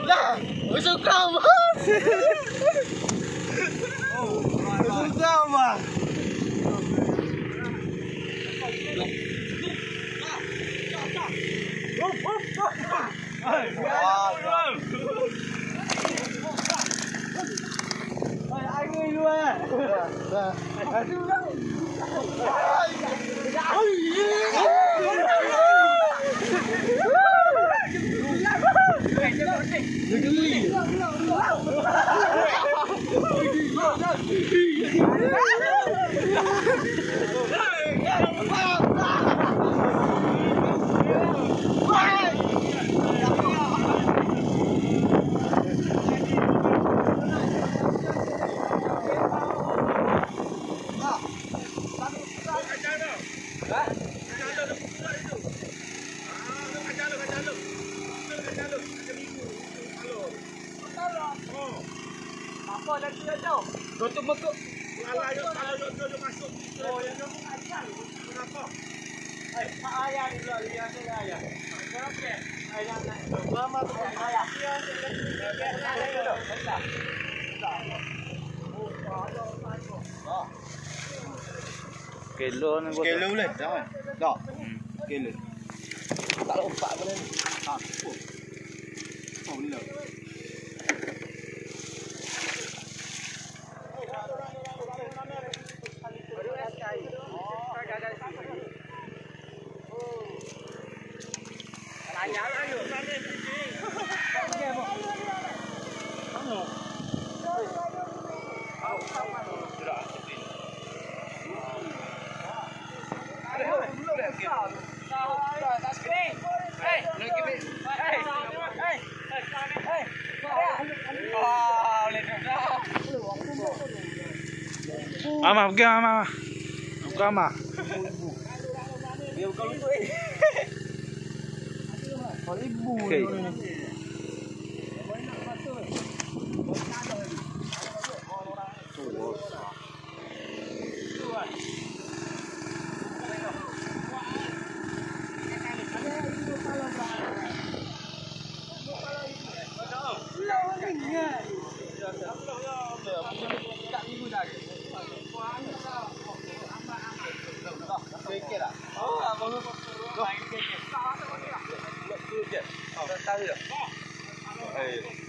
Lah, masuk kram. Masuk kram ah. Apa dah tu jauh? Tutup mekuk. Kalau dia masuk. Oh, yang kamu ajar. Kenapa? Pak ayah dulu dia tu ayah. Okey. Ayah nak. Mama tu ayah. Kilo ni gua. Kilo boleh dah kan? Dah. Kilo. Tak lompat pun ni. Ha. Oh, boleh. Mama, pergi mama. Buka mama. Dia bukan lutut eh. Ribu. Okey. Sikit tak? Oh, abang tu. Sikit. Tak tahu je.